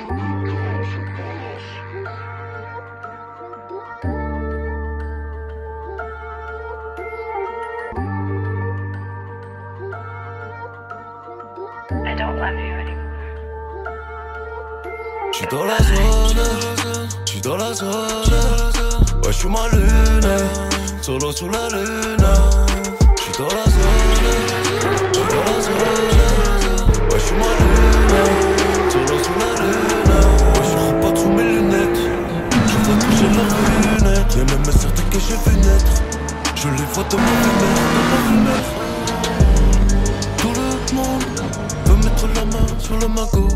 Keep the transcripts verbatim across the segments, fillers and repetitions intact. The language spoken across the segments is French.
J'suis dans la zone, j'suis dans la zone. Ouais, j'suis ma lune, solo sous la lune. J'suis dans la zone, j'suis dans la zone. Ouais, j'suis ma lune, solo sous la lune. Ouais, j'suis pas sous mes lunettes. Je vois que j'ai la lunette. Y'a même certains que j'ai vu naître. Je les vois dans ma fenêtre, dans ma fenêtre. Tout le monde veut mettre la main sur le magot.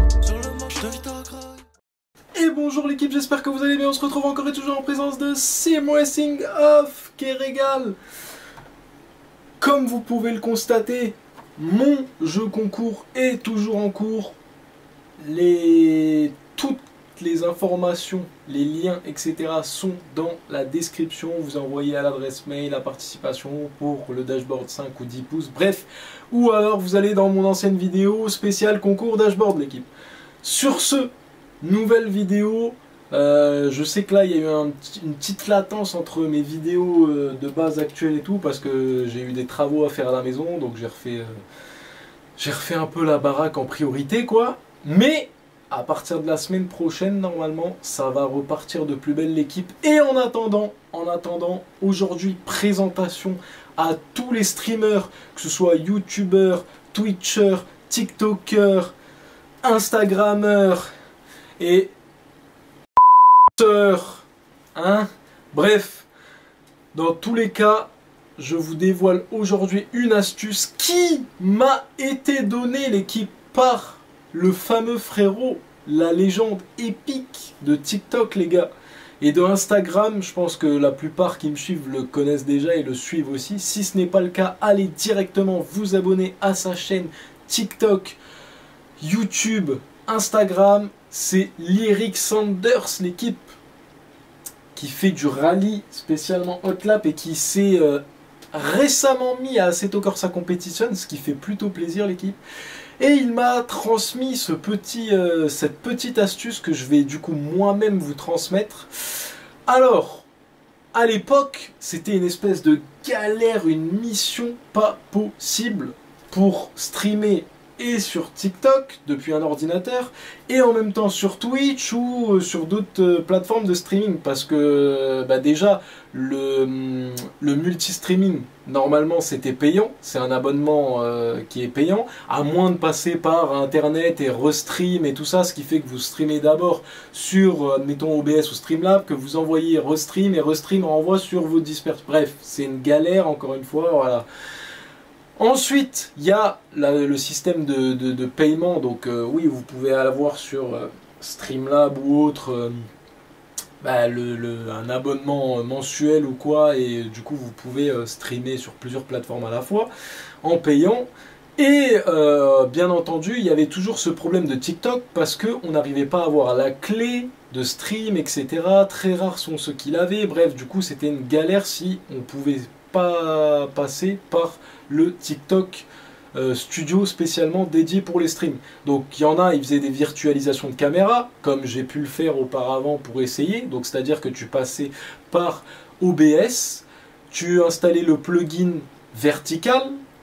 Et bonjour l'équipe, j'espère que vous allez bien. On se retrouve encore et toujours en présence de Sim Racing of Keregal. Comme vous pouvez le constater, mon jeu concours est toujours en cours. Les... Toutes les informations, les liens, et cetera sont dans la description. Vous envoyez à l'adresse mail la participation pour le dashboard cinq ou dix pouces. Bref, ou alors vous allez dans mon ancienne vidéo spéciale concours dashboard l'équipe. Sur ce, nouvelle vidéo. Euh, je sais que là il y a eu un, une petite latence entre mes vidéos euh, de base actuelles et tout parce que j'ai eu des travaux à faire à la maison, donc j'ai refait, euh, j'ai refait un peu la baraque en priorité quoi. Mais à partir de la semaine prochaine normalement ça va repartir de plus belle l'équipe. Et en attendant, en attendant aujourd'hui présentation à tous les streamers, que ce soit youtubeurs, twitchers, tiktokers, instagrammeurs et hein, bref, dans tous les cas, je vous dévoile aujourd'hui une astuce qui m'a été donnée l'équipe par le fameux frérot, la légende épique de TikTok les gars, et de Instagram. Je pense que la plupart qui me suivent le connaissent déjà et le suivent aussi. Si ce n'est pas le cas, allez directement vous abonner à sa chaîne TikTok, YouTube, Instagram. C'est Lyric Sanders l'équipe qui fait du rallye spécialement hot lap et qui s'est euh, récemment mis à Assetto Corsa Competition, ce qui fait plutôt plaisir l'équipe. Et il m'a transmis ce petit, euh, cette petite astuce que je vais du coup moi-même vous transmettre. Alors, à l'époque, c'était une espèce de galère, une mission pas possible pour streamer et sur TikTok depuis un ordinateur et en même temps sur Twitch ou sur d'autres plateformes de streaming parce que bah déjà le, le multi-streaming normalement c'était payant, c'est un abonnement euh, qui est payant, à moins de passer par internet et restream et tout ça, ce qui fait que vous streamez d'abord sur euh, mettons O B S ou Streamlab, que vous envoyez restream et restream renvoie sur vos disperses. Bref, c'est une galère encore une fois, voilà. Ensuite, il y a la, le système de, de, de paiement, donc euh, oui, vous pouvez avoir sur euh, Streamlab ou autre, euh, bah, le, le, un abonnement mensuel ou quoi, et du coup vous pouvez euh, streamer sur plusieurs plateformes à la fois, en payant. Et euh, bien entendu, il y avait toujours ce problème de TikTok, parce qu'on n'arrivait pas à avoir la clé de stream, et cetera. Très rares sont ceux qui l'avaient, bref, du coup c'était une galère si on pouvait pas passer par le TikTok euh, Studio spécialement dédié pour les streams. Donc il y en a, ils faisaient des virtualisations de caméra, comme j'ai pu le faire auparavant pour essayer. Donc c'est-à-dire que tu passais par O B S, tu installais le plugin vertical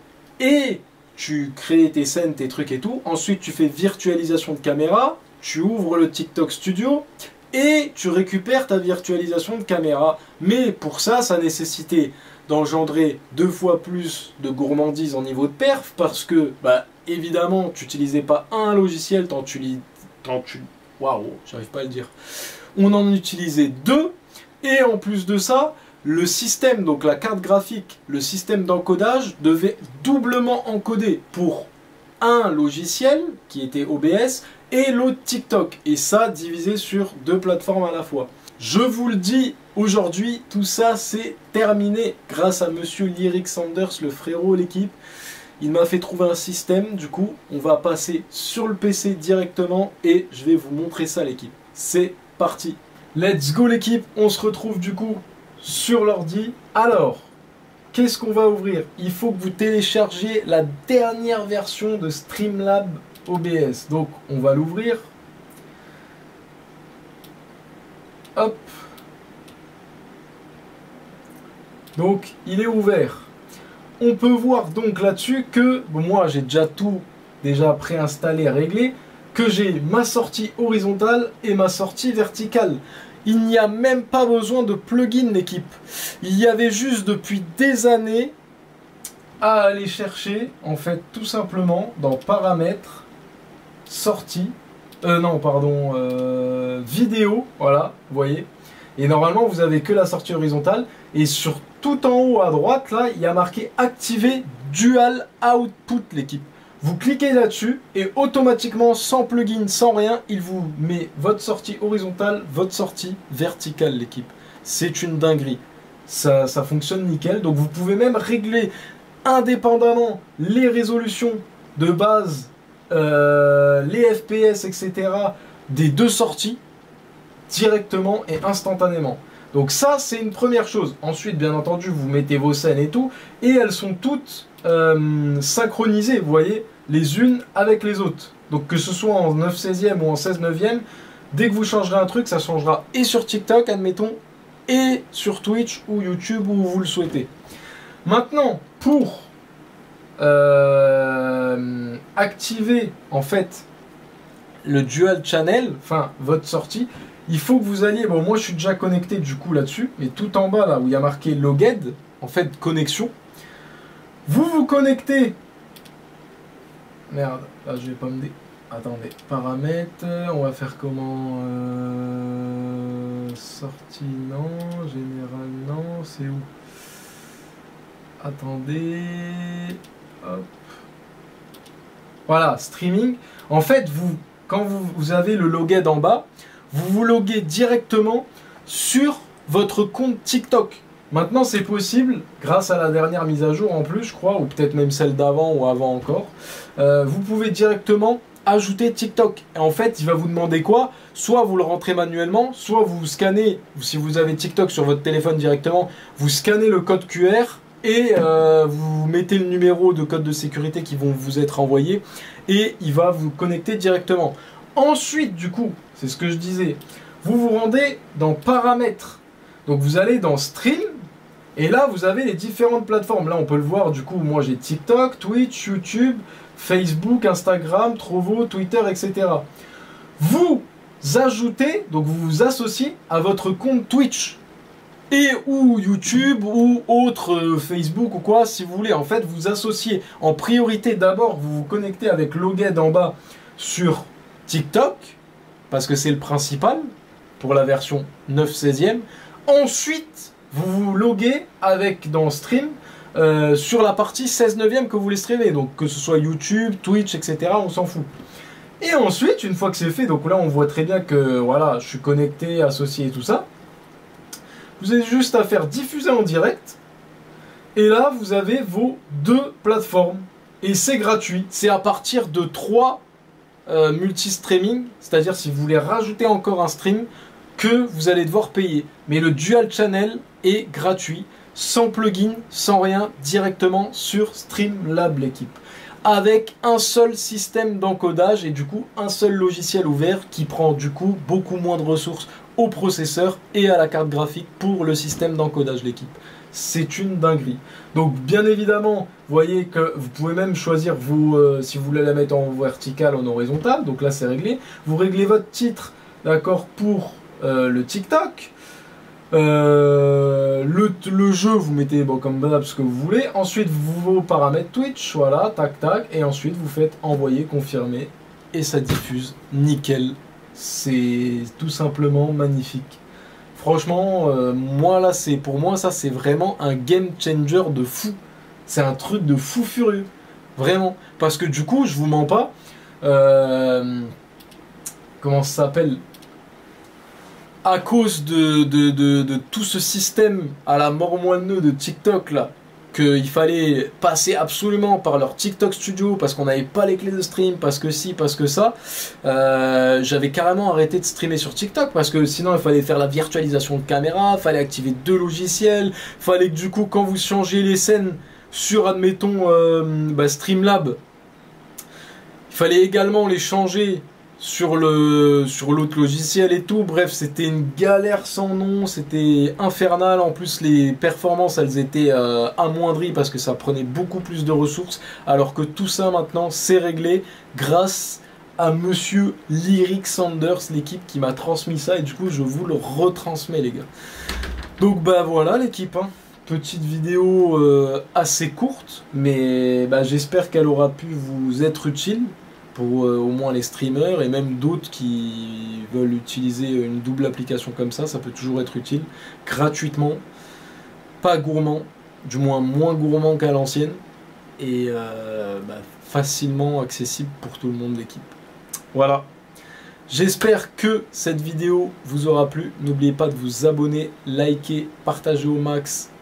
et tu créais tes scènes, tes trucs et tout. Ensuite tu fais virtualisation de caméra, tu ouvres le TikTok Studio et tu récupères ta virtualisation de caméra. Mais pour ça, ça nécessitait d'engendrer deux fois plus de gourmandise en niveau de perf, parce que, bah, évidemment, tu n'utilisais pas un logiciel, tant tu... Tant tu waouh, j'arrive pas à le dire. On en utilisait deux, et en plus de ça, le système, donc la carte graphique, le système d'encodage devait doublement encoder pour un logiciel, qui était O B S, et l'autre TikTok, et ça divisé sur deux plateformes à la fois. Je vous le dis, aujourd'hui, tout ça c'est terminé grâce à monsieur Lyric Sanders, le frérot, l'équipe. Il m'a fait trouver un système, du coup, on va passer sur le P C directement et je vais vous montrer ça l'équipe. C'est parti. Let's go l'équipe, on se retrouve du coup sur l'ordi. Alors, qu'est-ce qu'on va ouvrir? Il faut que vous téléchargiez la dernière version de Streamlab O B S. Donc, on va l'ouvrir. Hop. Donc, il est ouvert. On peut voir donc là-dessus que, bon, moi j'ai déjà tout déjà préinstallé, réglé, que j'ai ma sortie horizontale et ma sortie verticale. Il n'y a même pas besoin de plugin l'équipe. Il y avait juste depuis des années à aller chercher, en fait, tout simplement, dans paramètres, sortie, euh, non, pardon, euh, vidéo, voilà, vous voyez. Et normalement, vous avez que la sortie horizontale. Et sur tout en haut à droite, là, il y a marqué activer dual output l'équipe. Vous cliquez là-dessus et automatiquement, sans plugin, sans rien, il vous met votre sortie horizontale, votre sortie verticale l'équipe. C'est une dinguerie. Ça, ça fonctionne nickel. Donc vous pouvez même régler indépendamment les résolutions de base, euh, les F P S, et cetera des deux sorties directement et instantanément. Donc ça, c'est une première chose. Ensuite, bien entendu, vous mettez vos scènes et tout, et elles sont toutes euh, synchronisées, vous voyez, les unes avec les autres. Donc que ce soit en neuf seizième ou en seize neuvième, dès que vous changerez un truc, ça changera et sur TikTok, admettons, et sur Twitch ou YouTube où vous le souhaitez. Maintenant, pour euh, activer en fait le dual channel, enfin votre sortie, il faut que vous alliez, bon moi je suis déjà connecté du coup là-dessus, mais tout en bas là où il y a marqué Loged, en fait connexion, vous vous connectez, merde, là je vais pas me dé... Attendez, paramètres, on va faire comment euh... sortie non, général non, c'est où? Attendez, hop. Voilà, streaming. En fait, vous, quand vous, vous avez le login en bas, vous vous loguez directement sur votre compte TikTok. Maintenant, c'est possible, grâce à la dernière mise à jour en plus, je crois, ou peut-être même celle d'avant ou avant encore. Euh, vous pouvez directement ajouter TikTok. Et en fait, il va vous demander quoi? Soit vous le rentrez manuellement, soit vous scannez, si vous avez TikTok sur votre téléphone directement, vous scannez le code Q R et euh, vous mettez le numéro de code de sécurité qui vont vous être envoyés et il va vous connecter directement. Ensuite, du coup, c'est ce que je disais, vous vous rendez dans paramètres. Donc vous allez dans stream et là vous avez les différentes plateformes. Là on peut le voir, du coup moi j'ai TikTok, Twitch, YouTube, Facebook, Instagram, Trovo, Twitter, et cetera. Vous ajoutez, donc vous vous associez à votre compte Twitch et ou YouTube ou autre euh, Facebook ou quoi si vous voulez. En fait vous associez en priorité, d'abord vous vous connectez avec Loged en bas sur TikTok parce que c'est le principal pour la version neuf seizième. Ensuite vous vous loguez avec dans Stream euh, sur la partie seize neuvième que vous voulez streamer, donc que ce soit YouTube, Twitch, et cetera, on s'en fout. Et ensuite, une fois que c'est fait, donc là on voit très bien que voilà, je suis connecté, associé et tout ça. Vous avez juste à faire diffuser en direct. Et là, vous avez vos deux plateformes. Et c'est gratuit. C'est à partir de trois euh, multi-streaming. C'est-à-dire si vous voulez rajouter encore un stream, que vous allez devoir payer. Mais le dual channel est gratuit. Sans plugin, sans rien, directement sur Streamlab l'équipe. Avec un seul système d'encodage et du coup un seul logiciel ouvert qui prend du coup beaucoup moins de ressources au processeur et à la carte graphique pour le système d'encodage l'équipe. C'est une dinguerie. Donc bien évidemment, vous voyez que vous pouvez même choisir vous, euh, si vous voulez la mettre en vertical, en horizontal. Donc là c'est réglé. Vous réglez votre titre, d'accord, pour euh, le TikTok. Euh, le, le jeu, vous mettez bon, comme d'hab ce que vous voulez. Ensuite, vos paramètres Twitch, voilà, tac tac. Et ensuite, vous faites envoyer, confirmer. Et ça diffuse nickel. C'est tout simplement magnifique. Franchement, euh, moi là, c'est pour moi, ça c'est vraiment un game changer de fou. C'est un truc de fou furieux. Vraiment. Parce que du coup, je vous mens pas. Euh, comment ça s'appelle ? À cause de, de, de, de tout ce système à la mort moineux de TikTok là, qu'il fallait passer absolument par leur TikTok Studio parce qu'on n'avait pas les clés de stream, parce que si, parce que ça, euh, j'avais carrément arrêté de streamer sur TikTok parce que sinon il fallait faire la virtualisation de caméra, il fallait activer deux logiciels, il fallait que du coup quand vous changez les scènes sur admettons euh, bah, Streamlab, il fallait également les changer sur le sur l'autre logiciel et tout. Bref, c'était une galère sans nom, c'était infernal. En plus, les performances, elles étaient euh, amoindries parce que ça prenait beaucoup plus de ressources, alors que tout ça maintenant c'est réglé grâce à monsieur Lyric Sanders, l'équipe qui m'a transmis ça, et du coup je vous le retransmets les gars. Donc bah voilà l'équipe, hein. Petite vidéo euh, assez courte, mais bah, j'espère qu'elle aura pu vous être utile pour euh, au moins les streamers et même d'autres qui veulent utiliser une double application comme ça. Ça peut toujours être utile, gratuitement, pas gourmand, du moins moins gourmand qu'à l'ancienne, et euh, bah, facilement accessible pour tout le monde l'équipe. Voilà, j'espère que cette vidéo vous aura plu. N'oubliez pas de vous abonner, liker, partager au max